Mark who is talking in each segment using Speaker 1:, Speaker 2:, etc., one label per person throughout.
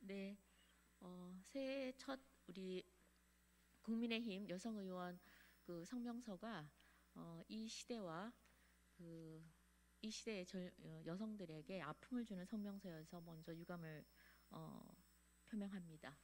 Speaker 1: 네, 새해 첫 우리 국민의힘 여성의원 그 성명서가 이 시대와 이 시대의 여성들에게 아픔을 주는 성명서여서 먼저 유감을 표명합니다.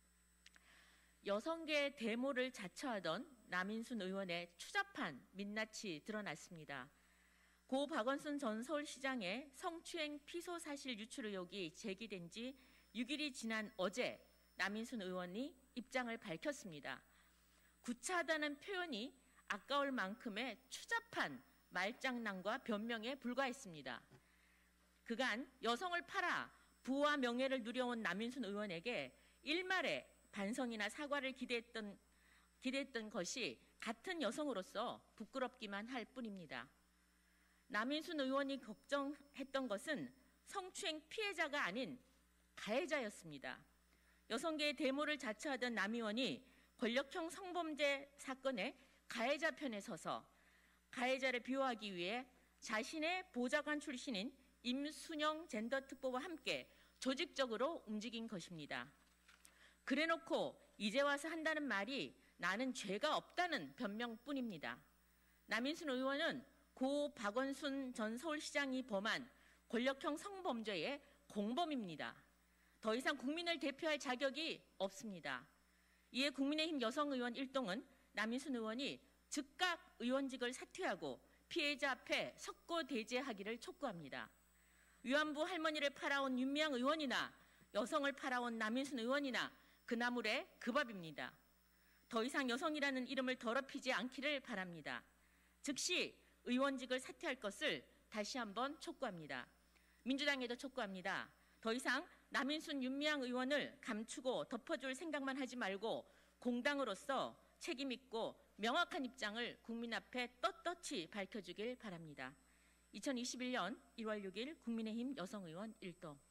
Speaker 1: 여성계 대모를 자처하던 남인순 의원의 추잡한 민낯이 드러났습니다. 고 박원순 전 서울시장의 성추행 피소 사실 유출 의혹이 제기된 지 6일이 지난 어제 남인순 의원이 입장을 밝혔습니다. 구차하다는 표현이 아까울 만큼의 추잡한 말장난과 변명에 불과했습니다. 그간 여성을 팔아 부와 명예를 누려온 남인순 의원에게 일말의 반성이나 사과를 기대했던 것이 같은 여성으로서 부끄럽기만 할 뿐입니다. 남인순 의원이 걱정했던 것은 성추행 피해자가 아닌 가해자였습니다. 여성계의 대모를 자처하던 남 의원이 권력형 성범죄 사건의 가해자 편에 서서 가해자를 비호하기 위해 자신의 보좌관 출신인 임순영 젠더특보와 함께 조직적으로 움직인 것입니다. 그래놓고 이제 와서 한다는 말이 나는 죄가 없다는 변명뿐입니다. 남인순 의원은 고 박원순 전 서울시장이 범한 권력형 성범죄의 공범입니다. 더 이상 국민을 대표할 자격이 없습니다. 이에 국민의힘 여성의원 일동은 남인순 의원이 즉각 의원직을 사퇴하고 피해자 앞에 석고대죄하기를 촉구합니다. 위안부 할머니를 팔아온 윤미향 의원이나 여성을 팔아온 남인순 의원이나 그 나물의 그 밥입니다. 더 이상 여성이라는 이름을 더럽히지 않기를 바랍니다. 즉시 의원직을 사퇴할 것을 다시 한번 촉구합니다. 민주당에도 촉구합니다. 더 이상 남인순 윤미향 의원을 감추고 덮어줄 생각만 하지 말고 공당으로서 책임 있고 명확한 입장을 국민 앞에 떳떳이 밝혀주길 바랍니다. 2021년 1월 6일 국민의힘 여성의원 일동.